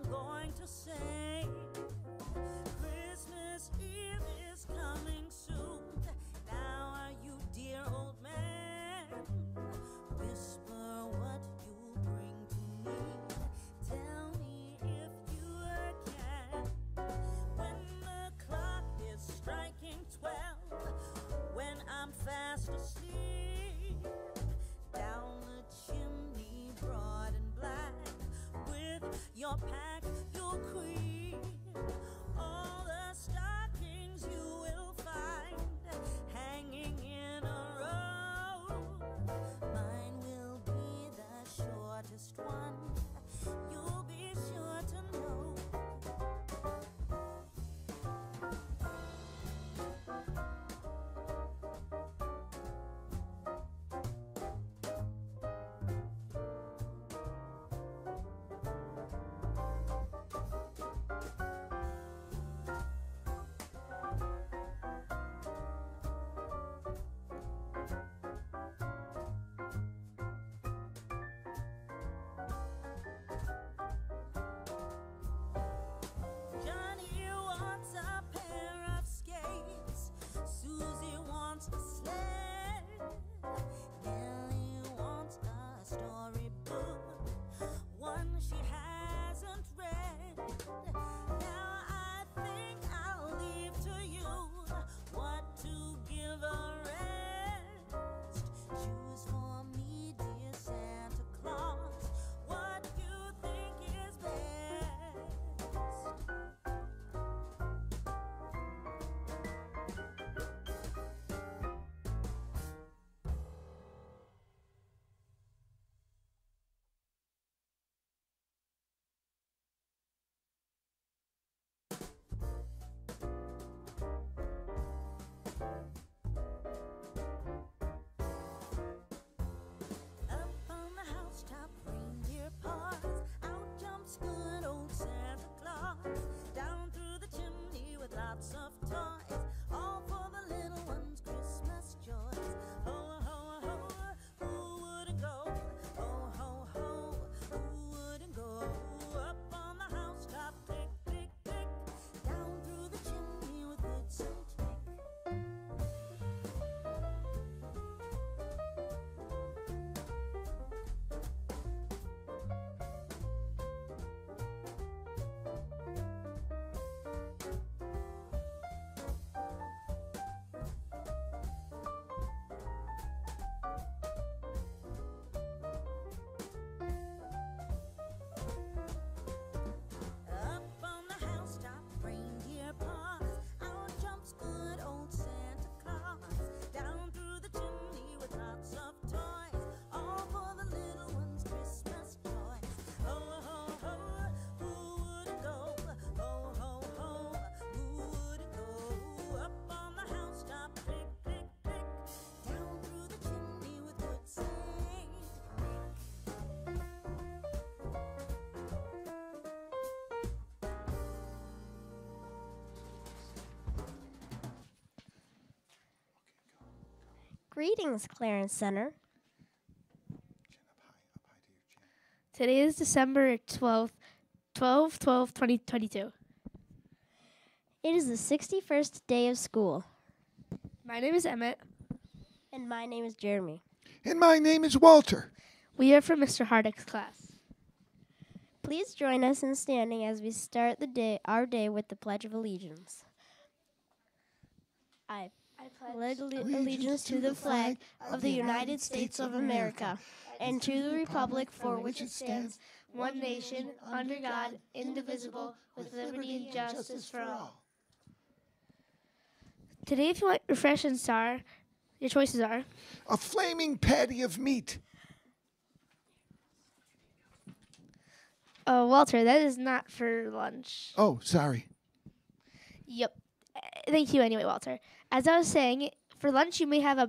going to say Christmas Eve is coming soon. Now are you, dear old man? Whisper what you bring to me. Tell me if you can. When the clock is striking 12, when I'm fast asleep, down the chimney broad and black, with your pack you'll creep. All the stockings you will find hanging in a row. Mine will be the shortest one, you'll be sure to know. Johnny wants a pair of skates, Susie wants a sled, Nellie wants a storybook, one she hasn't read. Now I think I'll leave to you what to give a rest. Choose for me, dear Santa Claus, what you think is best. Up on the housetop, reindeer paws, out jumps good old Santa Claus. Down through the chimney with lots of toys, all for the little ones' Christmas joys. Ho, ho, ho, who wouldn't go? Ho, ho, ho, who wouldn't go? Up on the housetop, click, click, click, down through the chimney with good Saint Nick. Up on the housetop, reindeer paws, out jumps good old Santa Claus. Down through the chimney with lots of toys, all for the little ones' Christmas joys. Ho, ho, ho, who wouldn't go? Ho, ho, ho, who wouldn't go? Up on the housetop, click, click, click, down through the chimney with good Saint Nick. Greetings, Clarence Center. Today is December 12th, 2022. It is the 61st day of school, My name is Emmett. and my name is Jeremy. And my name is Walter. We are from Mr. Hardick's class. Please join us in standing as we start our day with the Pledge of Allegiance. I pledge allegiance to the flag of the United States of America and to the republic for which it stands, one nation, under God, indivisible, with liberty and justice for all. Today, if you want refreshments are, your choices are A flaming patty of meat. Walter, that is not for lunch. Oh, sorry. Yep. Thank you anyway, Walter. As I was saying, for lunch you may have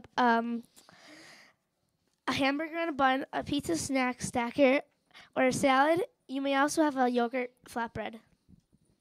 a hamburger and a bun, a pizza snack stacker, or a salad. You may also have a yogurt flatbread.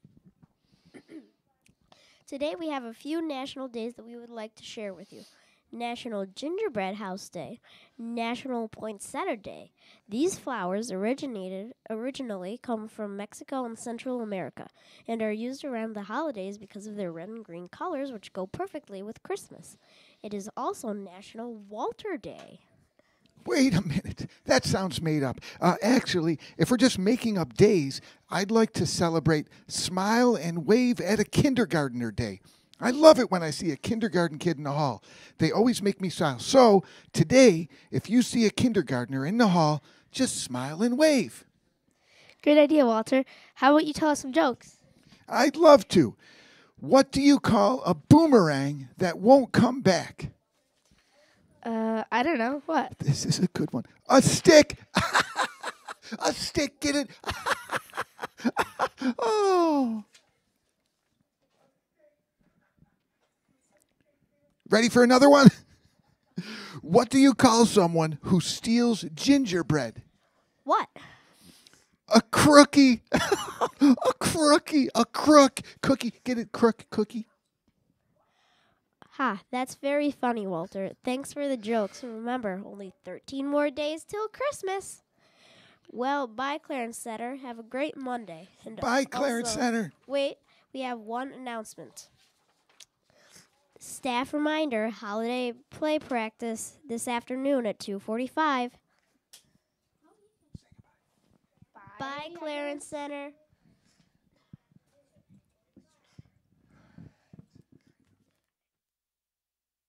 Today we have a few national days that we would like to share with you. National Gingerbread House Day, National Poinsettia Day. These flowers originally come from Mexico and Central America and are used around the holidays because of their red and green colors, which go perfectly with Christmas. It is also National Walter Day. Wait a minute. That sounds made up. Actually, if we're just making up days, I'd like to celebrate Smile and Wave at a Kindergartner Day. I love it when I see a kindergarten kid in the hall. They always make me smile. So, today, if you see a kindergartner in the hall, just smile and wave. Great idea, Walter. How about you tell us some jokes? I'd love to. What do you call a boomerang that won't come back? I don't know. What? This is a good one. A stick. A stick, get it? Oh. Ready for another one? What do you call someone who steals gingerbread? What? A crookie. A crookie. A crook. Cookie. Get it? Crook. Cookie. Ha, that's very funny, Walter. Thanks for the jokes. And remember, only 13 more days till Christmas. Well, bye, Clarence Center. Have a great Monday. And Bye, Clarence also- Center. Wait, we have one announcement. Staff reminder, holiday play practice this afternoon at 2:45. Bye, Clarence Center.